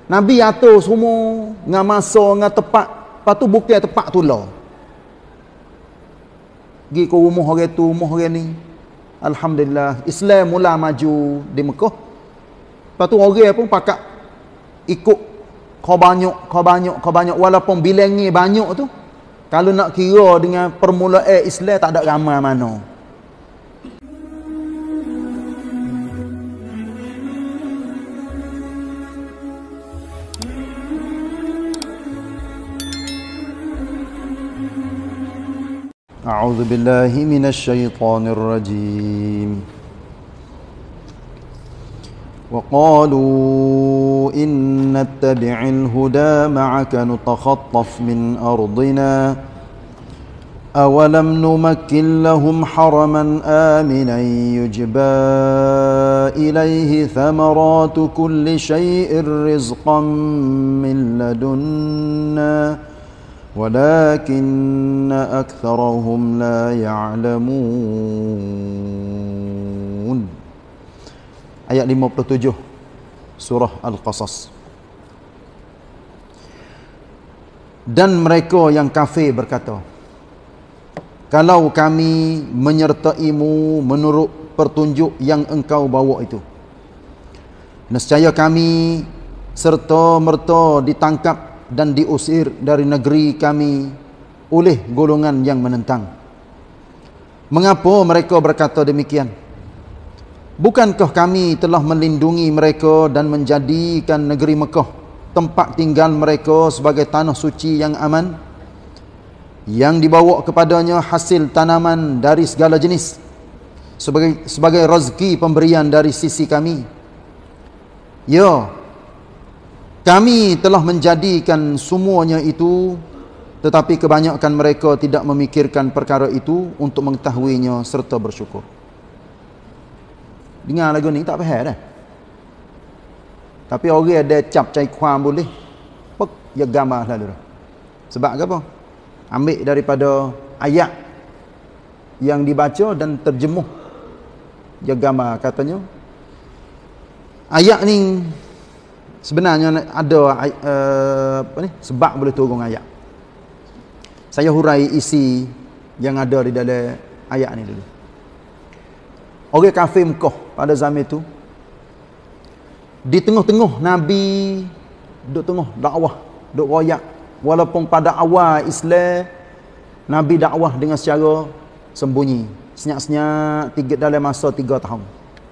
Nabi atur semua dengan masa dengan tepat. Lepas tu bukan tepat tu lah. Pergi ke rumah orang tu, rumah orang ni. Alhamdulillah, Islam mula maju di Mekah. Lepas tu orang pun pakat ikut kau banyak walaupun bilangnya banyak tu. Kalau nak kira dengan permulaan Islam tak ada ramai mana. A'udzu billahi minasy syaithanir rajim. وقالوا إن نتبع الهدى معك نتخطف من أرضنا أولم نمكن لهم حرما آمنا يجبى إليه ثمرات كل شيء رزقا من لدنا ولكن أكثرهم لا يعلمون. Ayat 57 surah Al-Qasas. Dan mereka yang kafir berkata, kalau kami menyertaimu menurut petunjuk yang engkau bawa itu, nescaya kami serta-merta ditangkap dan diusir dari negeri kami oleh golongan yang menentang. Mengapa mereka berkata demikian? Bukankah kami telah melindungi mereka dan menjadikan negeri Mekah tempat tinggal mereka sebagai tanah suci yang aman, yang dibawa kepadanya hasil tanaman dari segala jenis sebagai rezeki pemberian dari sisi kami? Ya, kami telah menjadikan semuanya itu, tetapi kebanyakan mereka tidak memikirkan perkara itu untuk mengetahuinya serta bersyukur. Dengar lagu ni tak faham dah. Tapi orang ada cap cai kuam boleh. Pek ya gambar lalu dah. Sebab apa? Ambil daripada ayat yang dibaca dan terjemuh. Ya gambar katanya. Ayat ni sebenarnya ada apa ni? Sebab boleh turun ayat. Saya hurai isi yang ada di dalam ayat ni dulu. Orang kafir Mekah pada zaman itu, di tengah-tengah Nabi duk tengah dakwah, duk royak. Walaupun pada awal Islam Nabi dakwah dengan secara sembunyi, senyap-senyap dalam masa 3 tahun.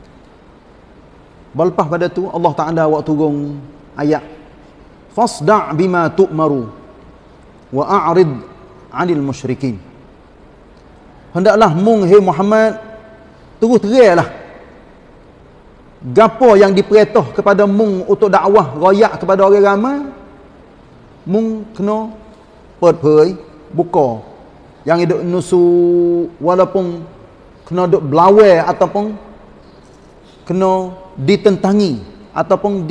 Lepas pada tu Allah Taala buat turun ayat, fasda' bima tu'maru wa a'rid 'anil musyrikin. Hendaklah mung hai Muhammad terus teranglah gapo yang diperintah kepada mung untuk dakwah royak kepada orang ramai, mung kena perpoi buka. Yang hidup nusu walaupun kena duk belawai ataupun kena ditentangi ataupun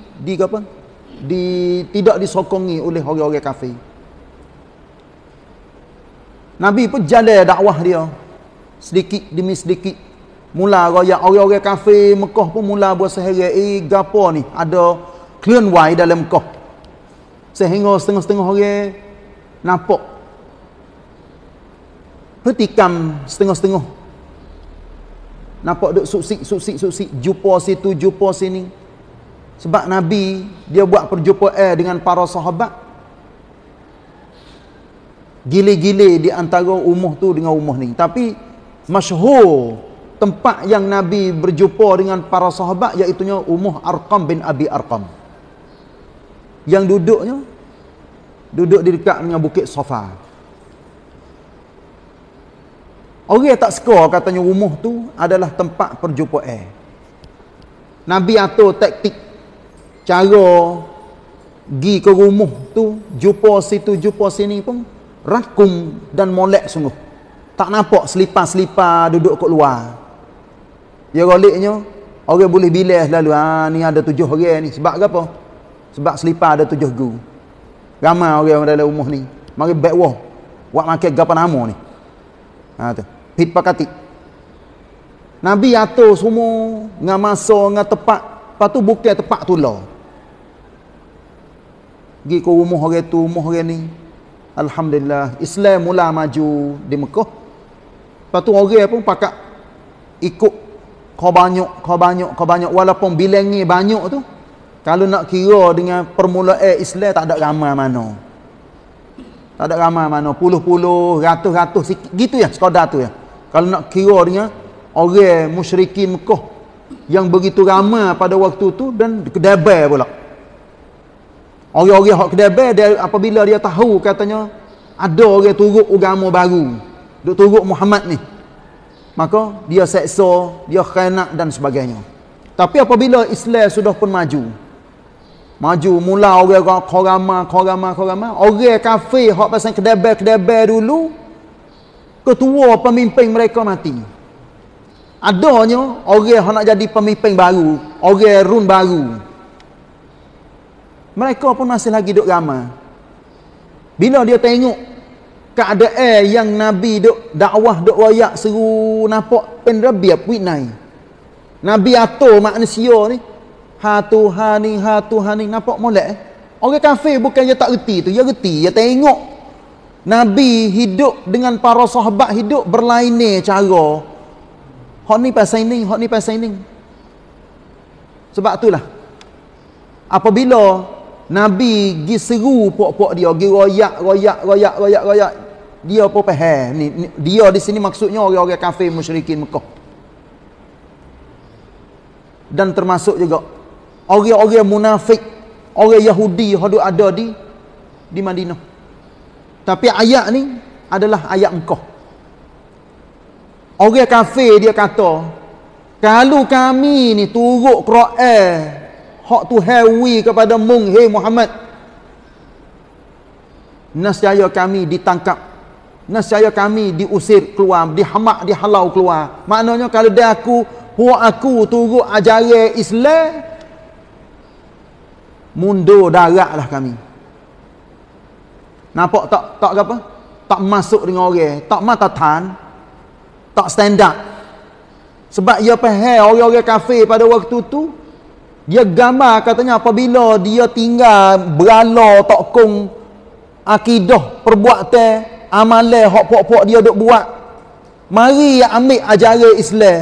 tidak disokongi oleh orang-orang kafir. Nabi pun jalan dakwah dia sedikit demi sedikit. Mula royak orang-orang kafir Mekah pun mula berseherai, gapo ni ada clean way dalam Mekah. Sehingga setengah-setengah orang nampak petikam setengah-setengah. Nampak duk suksik, jumpa situ, jumpa sini. Sebab Nabi dia buat perjumpaan dengan para sahabat. Gile-gile di antara umah tu dengan umah ni. Tapi masyhur tempat yang Nabi berjumpa dengan para sahabat iaitunya umah Arqam bin Abi Arqam. Yang duduk di dekat dengan Bukit Safa. Orang tak suka katanya rumah tu adalah tempat perjumpaan. Nabi atur taktik cara pergi ke rumah tu, jumpa situ, jumpa sini pun rakum dan molek sungguh. Tak nampak selipar-selipar duduk kat luar. Ya goliknya orang boleh bilas lalu, ni ada 7 orang ni. Sebab apa? Sebab selipar ada 7 gu. Ramai orang dalam rumah ni. Mari baik wah. Buat makan gapa nama ni. Tu. Pit pakati. Nabi atur semua dengan masa, dengan tepat. Lepas tu bukan tepat tu lah. Pergi ke rumah orang tu, rumah orang ni. Alhamdulillah, Islam mula maju di Mekah. Lepas tu orang pun pakak ikut kau banyak walaupun bilang ni banyak tu. Kalau nak kira dengan permulaan Islam tak ada ramai mana. Tak ada ramai mana, puluh-puluh, ratus-ratus gitu ya, sekadar tu ya. Kalau nak kira dengan orang musyrikin Mekah yang begitu ramai pada waktu tu dan kedabai pula. Orang-orang hak kedabai dia apabila dia tahu katanya ada orang turut agama baru, duk turut Muhammad ni, maka dia seksa, dia khianat dan sebagainya. Tapi apabila Islam sudah pun maju mula orang ramai, orang kafir hak pasal kedabai dulu, ketua pemimpin mereka mati. Adanya orang yang nak jadi pemimpin baru, orang run baru, mereka pun masih lagi duk ramai. Bila dia tengok keadaan yang Nabi duk dakwah, duk royak, seru nampak penrabiab winai. Nabi atur manusia ni, hatu hani nampak molek. Orang kafir bukan dia tak reti tu, dia reti, dia tengok Nabi hidup dengan para sahabat hidup berlainan cara. Hak ni pasal ini. Sebab itulah apabila Nabi gi seru pok-pok dia, gi royak, dia pun faham ni dia di sini maksudnya orang-orang kafir musyrikin Mekah. Dan termasuk juga orang-orang munafik, orang Yahudi yang ada di Madinah. Tapi ayat ni adalah ayat engkau. Orang kafir dia kata, kalau kami ni turut Quran hak tu hawi kepada mung, hey Muhammad, nescaya kami ditangkap, nescaya kami diusir keluar, dihamak, dihalau keluar. Maknanya kalau dia aku turut ajaran Islam, mundur daratlah kami. Nampak tak apa? Tak masuk dengan orang, tak matatan, tak stand up. Sebab dia faham orang-orang kafir pada waktu tu, dia gambar katanya apabila dia tinggal berala tokong akidah, perbuatan, amalan hak pok-pok dia duk buat, mari ambil ajaran Islam.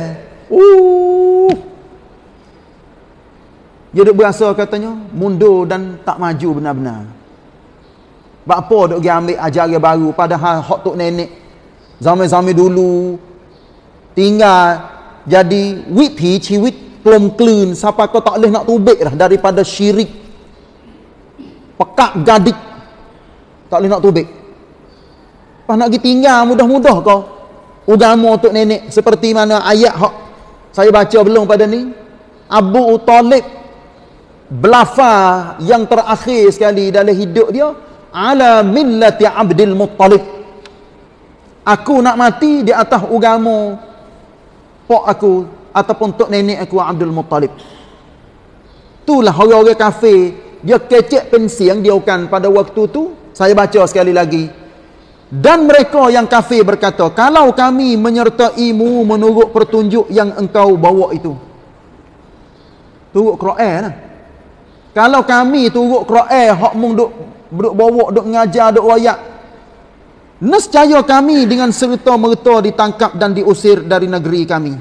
Dia duk berasa katanya mundur dan tak maju benar-benar. Sebab apa duk pergi ambil ajaran baru, padahal hak tok nenek zaman-zaman dulu tinggal jadi withi ciwit kelum klun siapa kau tak boleh nak tubik dah daripada syirik pekak gadik, tak boleh nak tubik. Pas nak pergi tinggal mudah-mudah kau agama tok nenek, seperti mana ayat hak saya baca belum pada ni, Abu Talib belafaz yang terakhir sekali dalam hidup dia, ala millati Abdul Muttalib, aku nak mati di atas agama pok aku ataupun tok nenek aku Abdul Muttalib. Itulah orang-orang kafir, dia kecek pensiang dia kan pada waktu tu. Saya baca sekali lagi, dan mereka yang kafir berkata, kalau kami menyertaimu menurut petunjuk yang engkau bawa itu. Turut Quran lah. Kalau kami turut Quran hak mung duk bawa, duk ngajar, duk royak, nescaya kami dengan serta-merta ditangkap dan diusir dari negeri kami.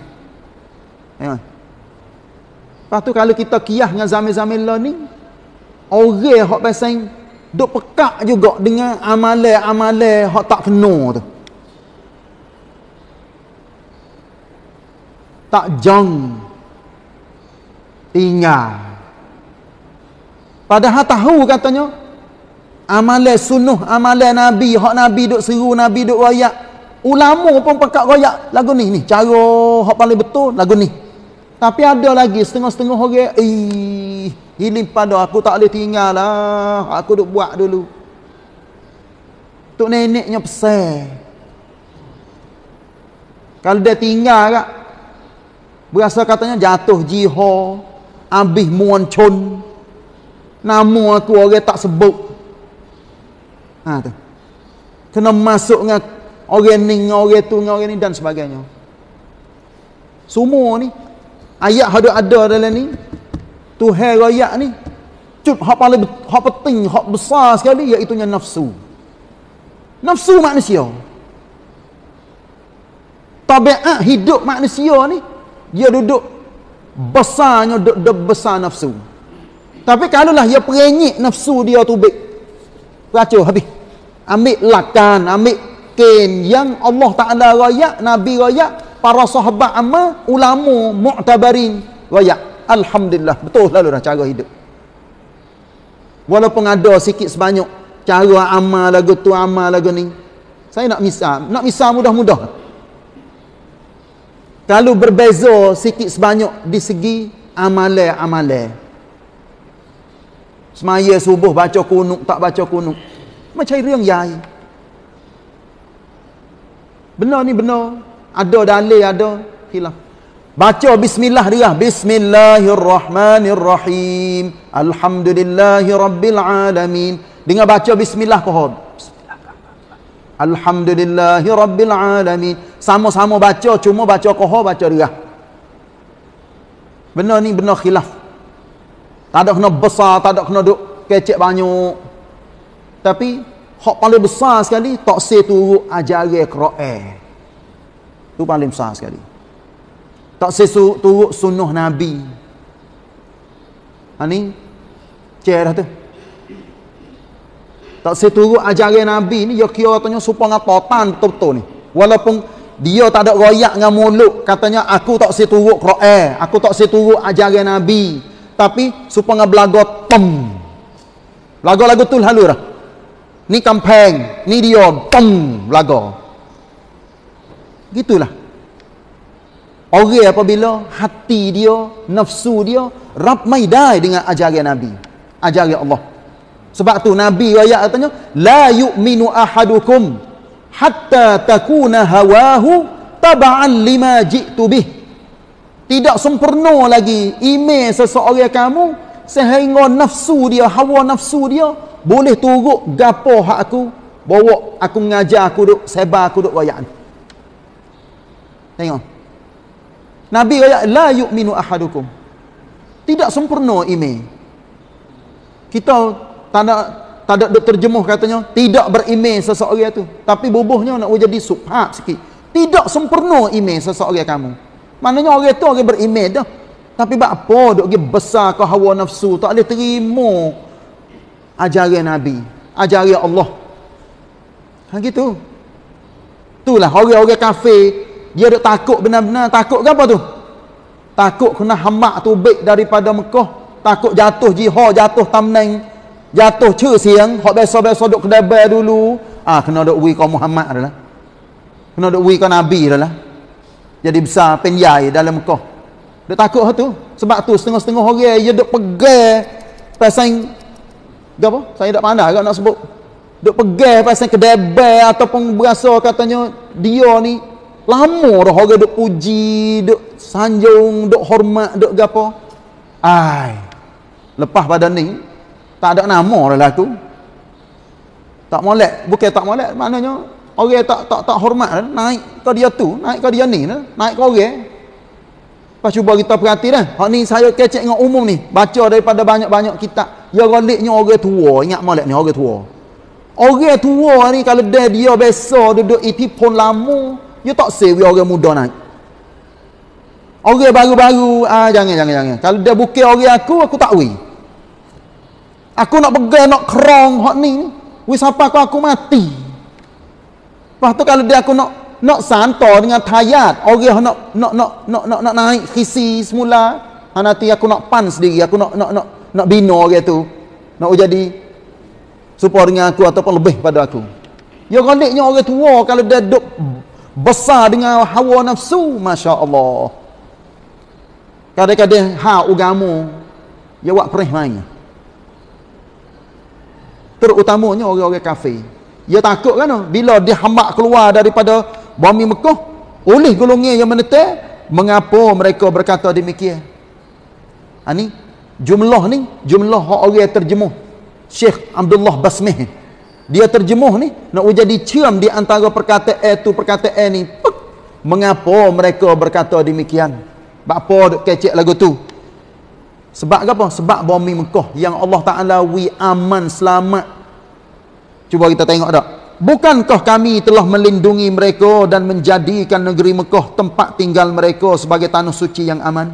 Lepas tu kalau kita kiyah dengan zaman-zaman lah ni, orang hak pasal duk pekak juga dengan amalan-amalan hak tak kena tu. Tak jang tinggal. Padahal tahu katanya amalan sunnah, amalan Nabi, hak Nabi duk seru, Nabi duk royak. Ulama pun pekak royak lagu ni cara hak paling betul lagu ni. Tapi ada lagi setengah-setengah orang, hilim pada aku tak boleh tinggal lah, aku duk buat dulu. Tok neneknya pesan, kalau dia tinggal kak, berasa katanya jatuh jihad, habis muancun, nama aku orang tak sebut. Tu. Kena masuk dengan orang ni, dengan orang tu, dengan orang ni dan sebagainya. Semua ni ayat ada dalam ni, Tuhan royak ni kecut, hak paling hak penting, hak besar sekali, iaitu nafsu. Nafsu manusia. Tabiat hidup manusia ni, dia duduk besarnya, duduk besar nafsu. Tapi kalaulah dia perenyik nafsu dia tu baik, racun habis. Ambil lakan, ambil ken yang Allah Ta'ala rayak, Nabi rayak, para sahabat amal, ulama, mu'tabarin rayak. Alhamdulillah, betul lalu dah cara hidup. Walaupun ada sikit sebanyak cara amal lagu tu, amal lagu ni, saya nak misal mudah-mudah. Kalau berbeza sikit sebanyak di segi amalan. Semaya subuh baca kunut, tak baca kunut, macam riang yai. Benar ni benar. Ada dalil, ada khilaf. Baca bismillah dia. Bismillahirrahmanirrahim. Alhamdulillahirabbil Dengar baca bismillah kohon. Alhamdulillahirabbil Sama-sama baca, cuma baca kohon, baca dia. Benar ni benar khilaf. Tak ada kena besar, tak ada kena duk kecek banyak. Tapi hak paling besar sekali, tak seturut ajaran Quran. Itu paling besar sekali. Tak seturut sunnah Nabi. Ni cek dah tu. Tak seturut ajaran Nabi ni, dia kira katanya supaya ngatotan betul-betul ni. Walaupun dia tak ada royak dengan mulut, katanya aku tak seturut Quran, aku tak seturut ajaran Nabi. Tapi supaya belaga tem. Lagu-lagu tu lalu dah. Ni kampeng, ni dia tem belaga. Gitulah. Orang apabila hati dia, nafsu dia ramai dah dengan ajaran Nabi, ajaran Allah. Sebab tu Nabi ayat katanya, la yu'minu ahadukum hatta takuna hawahu taba'an lima ji'tu bih. Tidak sempurna lagi iman seseorang kamu sehingga nafsu dia, hawa nafsu dia boleh turut gapo hak aku, bawa aku mengajar aku duk sebar aku duk royak. Tengok. Nabi ayat la yu'minu ahadukum. Tidak sempurna iman. Kita tak ada duk terjemuh katanya tidak beriman seseorang tu. Tapi bubuhnya nak jadi subhat sikit. Tidak sempurna iman seseorang kamu. Maknanya orang tu orang beriman dah. Tapi apa duk pergi besar ke hawa nafsu, tak boleh terima ajaran Nabi, ajaran Allah. Gitu. Itulah orang-orang kafir, dia duk takut benar-benar. Takut ke apa tu? Takut kena hamak tu baik daripada Mekah. Takut jatuh jihad, jatuh tamneng, jatuh siang. Hak biasa-biasa duk kedai bar dulu. Kena duk wi kau Muhammad dah lah. Kena duk wi kau Nabi dah lah. Jadi besar penyai dalam Mekah. Dia takut hal tu. Sebab tu setengah-setengah orang dia duk pegang pasang apa? Saya tak pandai agak nak sebut. Duk pegang pasang kedai bar ataupun berasa katanya dia ni lama dah orang duk puji, duk sanjung, duk hormat, duk gapo. Lepas pada ni tak ada nama dah lah aku. Tak molek, bukan tak molek, maknanya orang tak hormat dah, naik ke dia tu, naik ke dia ni dah, naik ke orang. Lepas cuba kita perhati dah. Hak ni saya kecek dengan umum ni, baca daripada banyak-banyak kitab. Ya galiknya orang tua, ingat molek ni orang tua. Orang tua ni kalau dia biasa duduk itipun lama, dia tak sewi orang muda naik. Orang baru-baru, jangan. Kalau dia bukan orang aku tak wi. Aku nak pegang, nak kerong hak ni. Wi siapa aku mati. Lepas tu kalau dia aku nak santar dengan tayat, orang nak naik khisi semula, nanti aku nak pan sendiri, aku nak bina orang tu. Nak jadi supaya dengan aku ataupun lebih pada aku. Ya galiknya orang tua kalau dia duk besar dengan hawa nafsu, masya-Allah. Kadang-kadang agama dia buat perih main. Terutamanya orang-orang kafir. Dia takut kan bila dia hambak keluar daripada bumi Mekah oleh golongan yang menetap, mengapa mereka berkata demikian? Ni jumlah orang terjemuh Syekh Abdullah Basmih. Dia terjemuh ni nak jadi ciam di antara perkataan tu perkataan ni. Mengapa mereka berkata demikian? Apa duk kecek lagu tu? Sebab apa? Sebab bumi Mekah yang Allah Ta'ala wi aman selamat. Cuba kita tengok tak? Bukankah kami telah melindungi mereka dan menjadikan negeri Mekah tempat tinggal mereka sebagai tanah suci yang aman?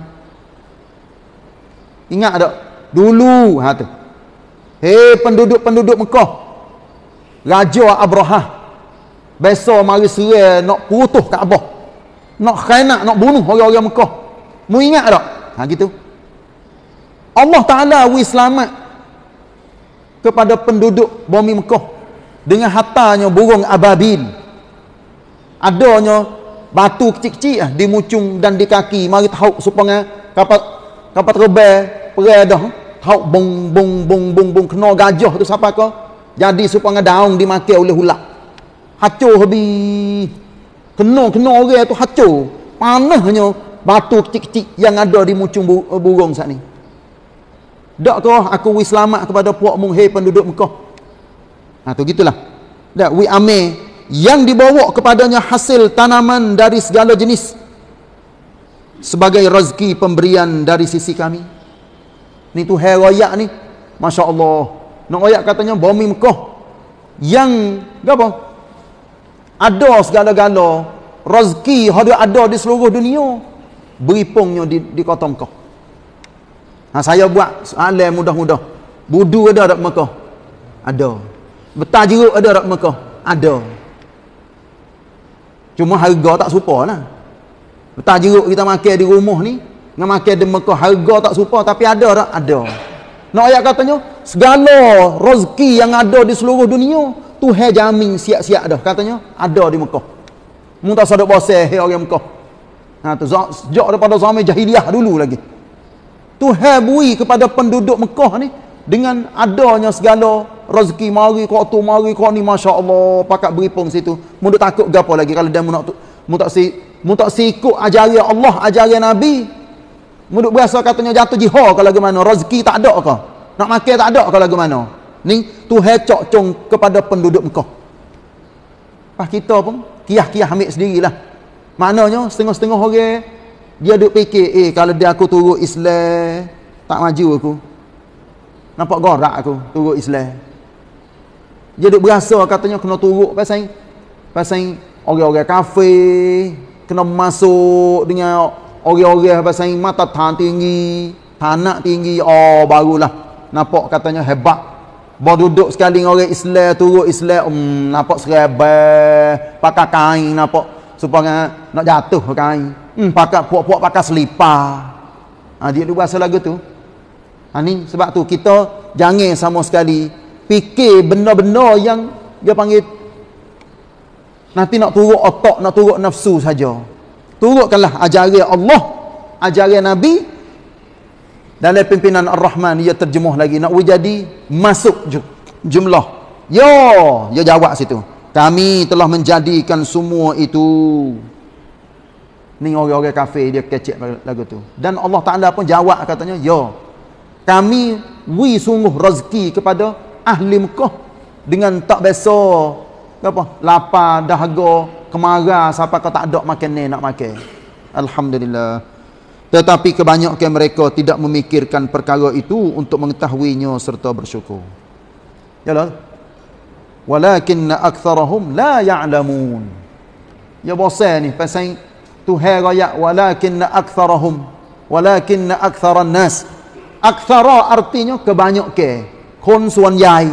Ingat tak? Dulu tu. Hei penduduk-penduduk Mekah, Raja Abrahah besok mari serai nak putuh Kaabah, nak khianat, nak bunuh orang-orang Mekah. Mu ingat tak? Gitu. Allah Ta'ala wi selamat kepada penduduk bumi Mekah dengan hartanya burung ababil, adanya batu kecil-kecil di mucung dan di kaki, mari tahu supaya kapat rebel perai dah tahu bong bong bong bong bong kena gajah tu siapa ke, jadi supaya daun dimakan oleh ular, hancur habis, kena orang tu hancur, panahnya batu kecil-kecil yang ada di mucung burung saat ni. Tak kau aku wi selamat kepada puak mung, hei penduduk Mekah. Tu gitulah. Dak wi ame yang dibawa kepadanya hasil tanaman dari segala jenis sebagai rezeki pemberian dari sisi kami. Ni tu hai royak ni. Masya-Allah. Nak royak katanya bumi Mekah yang apa? Ada segala-gala rezeki ada di seluruh dunia. Beripungnya di kota Mekah. Saya buat soalan mudah-mudah. Budu ada tak Mekah? Ada. Betal jeruk ada tak Mekah? Ada. Cuma harga tak serupa lah. Betal jeruk kita makan di rumah ni dengan makan di Mekah harga tak serupa, tapi ada tak? Ada. Nak ayat katanya segala rezeki yang ada di seluruh dunia Tuhan jamin siap-siap dah, katanya ada di Mekah. Mu tak sadar boseh orang Mekah. Tu sejak daripada zaman jahiliah dulu lagi. Tuhan beri kepada penduduk Mekah ni dengan adanya segala rezeki, mari kau tu, mari kau ni, masya-Allah, pakat beripung situ. Mu takut gapo lagi kalau dia mu tak sikut ajaran Allah, ajaran Nabi. Mu berasa katanya jatuh jihad kalau bagaimana, rezeki tak ada ke? Nak makan tak ada kalau bagaimana? Ni Tuhan cok-cong kepada penduduk Mekah. Pas kita pun kiah-kiah ambil sendirilah. Maknanya setengah-setengah orang dia duk fikir, kalau dia aku turut Islam tak maju aku. Nampak gorak aku turut Islam. Dia duk berasa katanya kena turut pasal orang-orang kafir, kena masuk dengan orang-orang pasal mata tan tinggi, tanak tinggi, oh barulah nampak katanya hebat. Baru duduk sekali dengan orang Islam, turut Islam, nampak serabah, pakai kain, nampak supaya nak jatuh kain. Pakai puak-puak pakai selipar. Dia duk berasa lagu tu. Ni sebab tu kita jangan sama sekali fikir benda-benda yang dia panggil nanti nak turut otak, nak turut nafsu saja. Turutkanlah ajaran Allah, ajaran Nabi dalam pimpinan Ar-Rahman. Ia terjemuh lagi nak jadi masuk jumlah. Dia jawab situ. Kami telah menjadikan semua itu. Ni orang-orang kafir dia kecek lagu tu. Dan Allah Ta'ala pun jawab katanya, kami wi sungguh rezeki kepada ahli Mekah dengan tak biasa apa lapar, dahaga, kemarah, siapa kau tak ada makan ni nak makan. Alhamdulillah. Tetapi kebanyakan mereka tidak memikirkan perkara itu untuk mengetahuinya serta bersyukur. Yalah. Walakinna aktsarahum la ya'lamun. Ya bosan ni pasal Tuhan raya walakinna aktsaran nas. Aktsara artinya kebanyakan. Kon suan yai.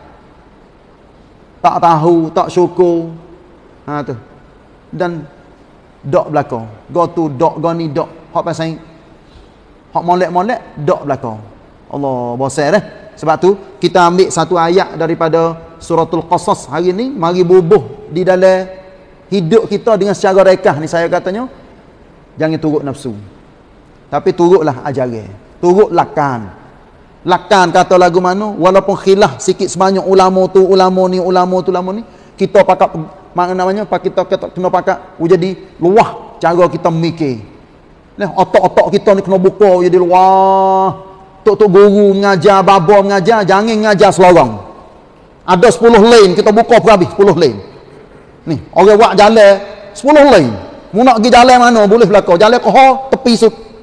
Tak tahu, tak syukur. Tu. Dan dok belakang. Go tu dok, go ni dok. Hak pasal hak molek-molek dok belakang. Allah bosan dah. Sebab tu kita ambil satu ayat daripada suratul Qasas hari ni, mari bubuh di dalam hidup kita dengan secara rekah ni. Saya katanya jangan turut nafsu, tapi turutlah ajaran, turut lakan kata lagu mana, walaupun khilaf sikit sebanyak ulama tu ulama ni kita pakat mana namanya kita kena pakat jadi luah cara kita mikir. Nah, otak-otak kita ni kena buka jadi luah. Tok guru mengajar, baba mengajar, jangan mengajar selorong. Ada 10 lane kita buka habis 10 lane. Ni, orang buat jalan 10 lane. Mu nak pergi jalan mana boleh belakang. Jalan ke tepi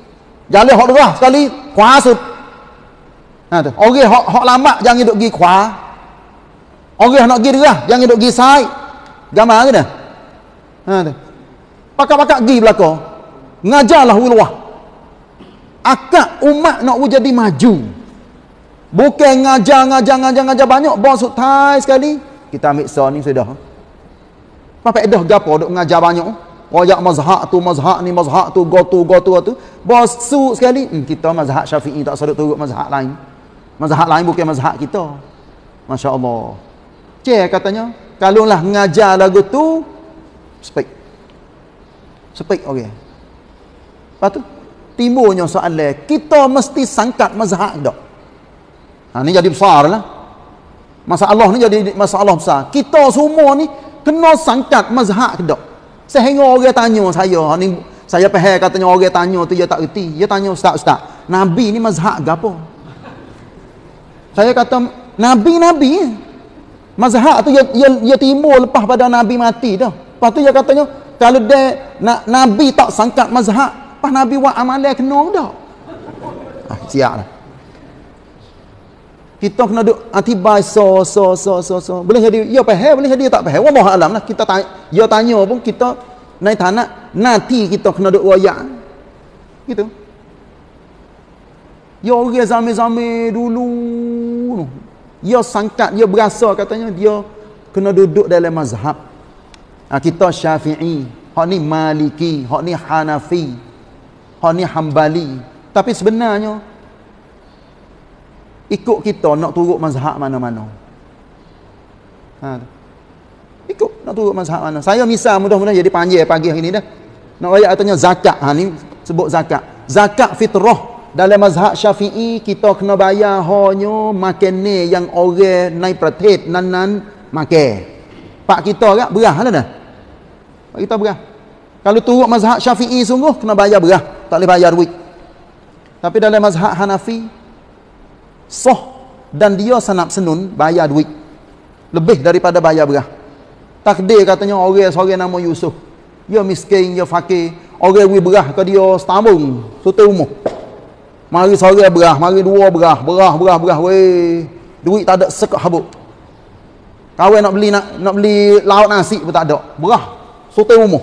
Jalan hok derah sekali, khua sud. Ha tu. Orang hok lambat jangan duk gi khua. Orang nak gi derah jangan duk gi sai. Gambar ke dah? Ha tu. Pakak-pakak gi belaka. Ngajarlah ulwah. Akak umat nak jadi maju. Bukan ngajar banyak, bos sutai sekali. Kita ambil sah ni sudah. Apa faedah gapo duk ngajar banyak? Royak mazhab tu, mazhab ni, mazhab tu, go tu. Bos su sekali. Kita mazhab Syafi'i tak sadut turut mazhab lain. Mazhab lain bukan mazhab kita. Masya-Allah. Cik katanya, kalau lah ngajar lagu tu spek okey. Lepas tu timbulnya soalan, kita mesti sangkat mazhab tak? Ha ni jadi besar lah. Masalah ni jadi masalah besar. Kita semua ni kena sangkat mazhab tak? Sehingga orang tanya saya, ni saya faham katanya orang tanya tu dia tak reti. Dia tanya ustaz, Nabi ni mazhab gapo? Saya kata Nabi. Mazhab tu dia timbul lepas pada Nabi mati dah. Lepas tu dia katanya kalau dia Nabi tak sangkat mazhab, pas Nabi buat amalan kena dah. Siaplah. Kita kena duk atibai so. Boleh jadi dia faham, boleh jadi tak faham. Wallah alam lah. Kita dia tanya pun kita naik tanah nanti kita kena duk royak. Gitu. Dia orang zamir dulu. Dia sangkat, dia berasa katanya dia kena duduk dalam mazhab. Kita Syafi'i, hak ni Maliki, hak ni Hanafi, hak ni Hambali. Tapi sebenarnya ikut kita nak turut mazhab mana-mana. Ikut nak turut mazhab mana. Saya misal mudah-mudahan jadi panjang pagi hari ni dah. Nak ayat katanya zakat. Ni sebut zakat. Zakat fitrah. Dalam mazhab Syafi'i kita kena bayar hanya makan ni yang orang naik pratit nan makan. Pak kita agak berah dah. Pak kita berah. Kalau turut mazhab Syafi'i sungguh kena bayar berah, tak boleh bayar duit. Tapi dalam mazhab Hanafi sah dan dia sanap senun bayar duit. Lebih daripada bayar berah. Takdir katanya orang seorang nama Yusuf. Dia miskin, dia fakir. Orang wi berah ke dia setambung, satu umur. Mari seorang berah, mari dua berah, weh. Duit tak ada sekak habuk. Kawan nak beli lauk nasi pun tak ada. Berah, satu umur.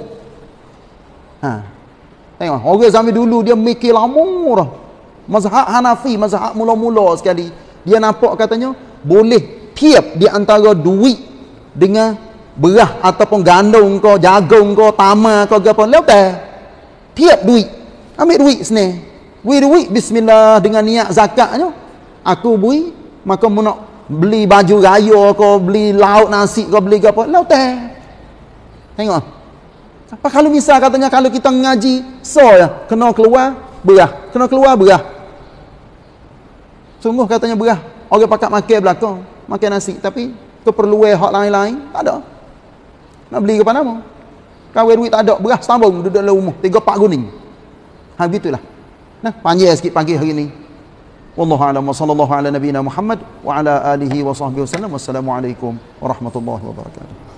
Tengok, orang zaman dulu dia mikir lama dah. Mazhab Hanafi, mazhab mula-mula sekali. Dia nampak katanya boleh tiap di antara duit dengan berah ataupun gandum kau, jagung kau, tamar kau apa lepas. Tiap duit. Ambil duit sini. Duit bismillah dengan niat zakatnya. Aku beri, maka mu nak beli baju raya kau, beli lauk nasi kau, beli apa lepas. Tengok. Apa kalau misal katanya kalau kita ngaji ya, kena keluar berah, sungguh katanya berah orang pakat makan belakang makan nasi, tapi keperluan hak lain-lain tak ada. Nak beli ke mana? Kawin duit tak ada, berah sambung duduk dalam rumah 3-4 guning. Begitulah. Nah, panjang sikit pagi hari ni. Wallahu a'lam wa sallallahu ala nabiyyina Muhammad wa ala alihi wa sahbihi wasallam. Wassalamualaikum warahmatullahi wabarakatuh.